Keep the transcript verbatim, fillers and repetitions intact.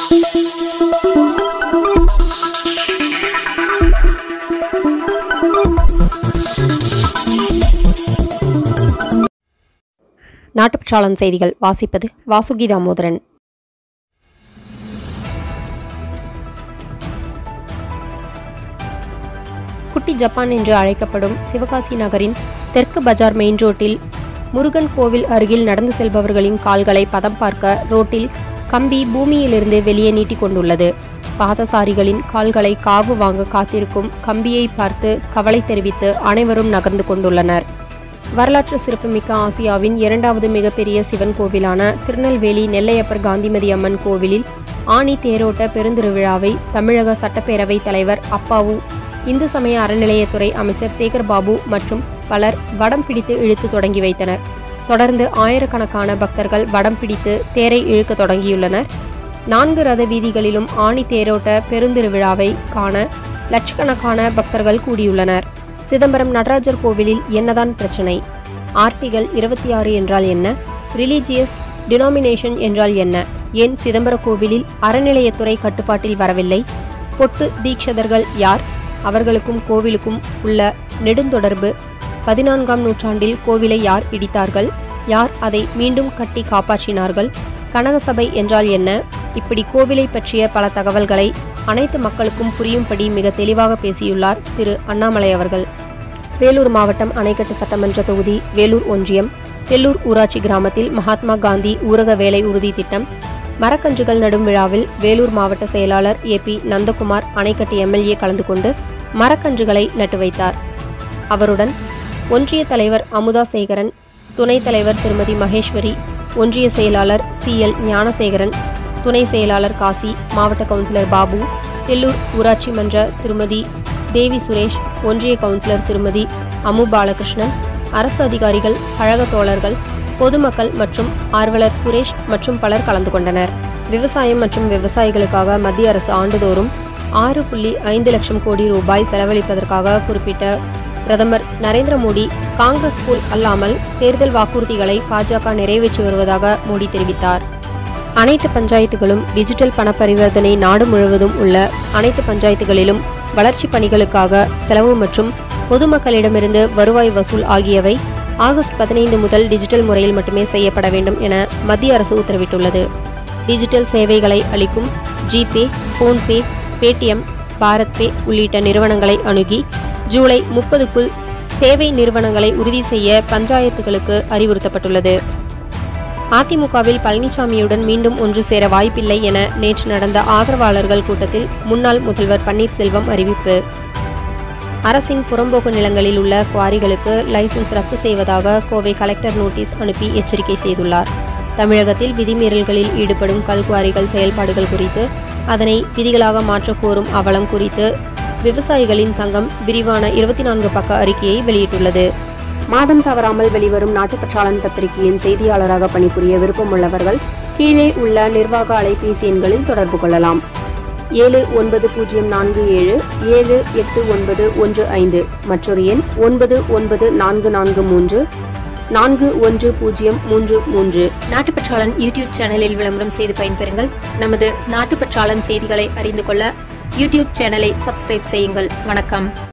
நாட்டுப்பற்றாளன் செய்திகள் வாசிப்பது வாசுகி தாமோதரன். குட்டி ஜப்பான் என்று அழைக்கப்படும் சிவகாசி நகரின் தெற்கு பஜார் மெயின் ரோட்டில் முருகன் கோவில் அருகில் நடந்து செல்பவர்களின் கால்களை பதம் பார்க்க ரோட்டில் கம்பி பூமியிலிருந்து வெளியே நீட்டிக் கொண்டுள்ளது. பாதசாரிகளின் கால்களை காவு வாங்க காத்திருக்கும் கம்பியை பார்த்து கவலை தெரிவித்து அனைவரும் நகர்ந்து கொண்டுள்ளனர். வரலாற்று சிறப்புமிக்க ஆசியாவின் இரண்டாவது மிகப்பெரிய சிவன் கோவிலான திருநெல்வேலி நெல்லையப்பர் காந்திமதி அம்மன் கோவிலில் ஆனி தேரோட்ட பெருந்திருவிழாவை தமிழக சட்டப்பேரவை தலைவர் அப்பாவு, இந்து சமய அறநிலையத்துறை அமைச்சர் சேகர்பாபு மற்றும் பலர் வடம் பிடித்து இழுத்து தொடங்கி வைத்தனர். தொடர்ந்து ஆயிரக்கணக்கான பக்தர்கள் வடம் பிடித்து தேரை இழுக்க தொடங்கியுள்ளனர். நான்கு ரத வீதிகளிலும் ஆனி தேரோட்ட பெருந்திருவிழாவை காண லட்சக்கணக்கான பக்தர்கள் கூடியுள்ளனர். சிதம்பரம் நடராஜர் கோவிலில் என்னதான் பிரச்சனை? ஆர்டிகல் இருபத்தி ஆறு என்றால் என்ன? ரிலீஜியஸ் டினாமினேஷன் என்றால் என்ன? ஏன் சிதம்பர கோவிலில் அறநிலையத்துறை கட்டுப்பாட்டில் வரவில்லை? பொட்டு தீட்சிதர்கள் யார்? அவர்களுக்கும் கோவிலுக்கும் உள்ள நெடுந்தொடர்பு. பதினான்காம் நூற்றாண்டில் கோவிலை யார் இடித்தார்கள்? யார் அதை மீண்டும் கட்டி காப்பாற்றினார்கள்? கனகசபை என்றால் என்ன? இப்படி கோவிலை பற்றிய பல தகவல்களை அனைத்து மக்களுக்கும் புரியும்படி மிக தெளிவாக பேசியுள்ளார் திரு அண்ணாமலை அவர்கள். வேலூர் மாவட்டம் அணைக்கட்டு சட்டமன்ற தொகுதி வேலூர் ஒன்றியம் தெல்லூர் ஊராட்சி கிராமத்தில் மகாத்மா காந்தி ஊரக வேலை உறுதி திட்டம் மரக்கன்றுகள் நடும் விழாவில் வேலூர் மாவட்ட செயலாளர் ஏ பி நந்தகுமார் அணைக்கட்டு எம்எல்ஏ கலந்து கொண்டு மரக்கன்றுகளை நட்டு வைத்தார். அவருடன் ஒன்றிய தலைவர் அமுதா சேகரன், துணைத் தலைவர் திருமதி மகேஸ்வரி, ஒன்றிய செயலாளர் சி எல் ஞானசேகரன், துணை செயலாளர் காசி, மாவட்ட கவுன்சிலர் பாபு, தெல்லூர் ஊராட்சி மன்ற திருமதி தேவி சுரேஷ், ஒன்றிய கவுன்சிலர் திருமதி அமு பாலகிருஷ்ணன், அரசு அதிகாரிகள், கழக தோழர்கள், பொதுமக்கள் மற்றும் ஆர்வலர் சுரேஷ் மற்றும் பலர் கலந்து கொண்டனர். விவசாயம் மற்றும் விவசாயிகளுக்காக மத்திய அரசு ஆண்டுதோறும் ஆறு புள்ளி ஐந்து லட்சம் கோடி ரூபாய் செலவழிப்பதற்காக குறிப்பிட்ட பிரதமர் நரேந்திர மோடி காங்கிரஸ் போல் அல்லாமல் தேர்தல் வாக்குறுதிகளை பாஜக நிறைவேற்றி வருவதாக மோடி தெரிவித்தார். அனைத்து பஞ்சாயத்துகளும் டிஜிட்டல் பண பரிவர்த்தனை நாடு முழுவதும் உள்ள அனைத்து பஞ்சாயத்துகளிலும் வளர்ச்சி பணிகளுக்காக செலவு மற்றும் பொதுமக்களிடமிருந்து வருவாய் வசூல் ஆகியவை ஆகஸ்ட் பதினைந்து முதல் டிஜிட்டல் முறையில் மட்டுமே செய்யப்பட வேண்டும் என மத்திய அரசு உத்தரவிட்டுள்ளது. டிஜிட்டல் சேவைகளை அளிக்கும் GPay, PhonePe, Paytm, BharatPe உள்ளிட்ட நிறுவனங்களை அணுகி ஜூலை முப்பதுக்குள் சேவை நிறுவனங்களை உறுதி செய்ய பஞ்சாயத்துகளுக்கு அறிவுறுத்தப்பட்டுள்ளது. அதிமுகவில் பழனிசாமியுடன் மீண்டும் ஒன்று சேர வாய்ப்பில்லை என நேற்று நடந்த ஆதரவாளர்கள் கூட்டத்தில் முன்னாள் முதல்வர் பன்னீர்செல்வம் அறிவிப்பு. அரசின் புறம்போக்கு நிலங்களில் உள்ள குவாரிகளுக்கு லைசன்ஸ் ரத்து செய்வதாக கோவை கலெக்டர் நோட்டீஸ் அனுப்பி எச்சரிக்கை செய்துள்ளார். தமிழகத்தில் விதிமீறல்களில் ஈடுபடும் கல்குவாரிகள் செயல்பாடுகள் குறித்து அதனை விதிகளாக மாற்றக் கோரும் அவலம் குறித்து விவசாயிகளின் சங்கம் விரிவான இருபத்தி நான்கு பக்க அறிக்கையை வெளியிட்டுள்ளது. மாதம் தவறாமல் வெளிவரும் நாட்டுப்பற்றாளன் பத்திரிகையின் செய்தியாளராக பணிபுரிய விருப்பமுள்ளவர்கள் கீழே உள்ள நிர்வாக அலைபேசி எண்களில் தொடர்பு கொள்ளலாம். ஏழு ஒன்பது பூஜ்ஜியம் நான்கு ஏழு ஏழு எட்டு ஒன்பது ஒன்று ஐந்து, மற்றொரு எண் ஒன்பது ஒன்பது நான்கு நான்கு மூன்று நான்கு ஒன்று பூஜ்ஜியம் மூன்று மூன்று. நாட்டுப்பற்றாளன் யூடியூப் சேனலில் விளம்பரம் செய்து பயன்பெறுங்கள். நமது நாட்டுப்பற்றாளன் செய்திகளை அறிந்து கொள்ள யூடியூப் சேனலை சப்ஸ்கிரைப் செய்யுங்கள். வணக்கம்.